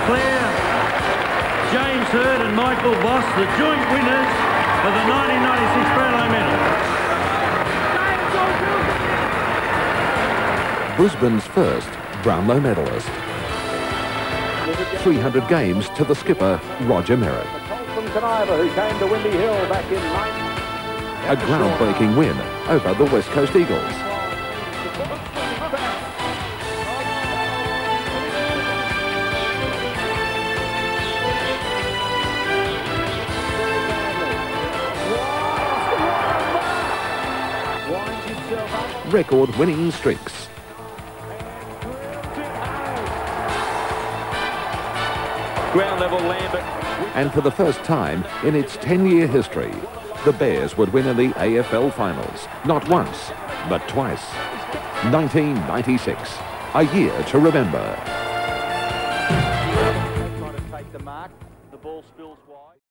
declare James Hurd and Michael Voss the joint winners of the 1996 Brownlow medal. Brisbane's first Brownlow medalist. 300 games to the skipper, Roger Merritt. Who came to Windy Hill back in A groundbreaking win over the West Coast Eagles. Record winning streaks. ground level Lambert. And for the first time in its 10-year history, the Bears would win in the AFL finals, not once, but twice. 1996, a year to remember. Trying to take the mark, the ball spills wide.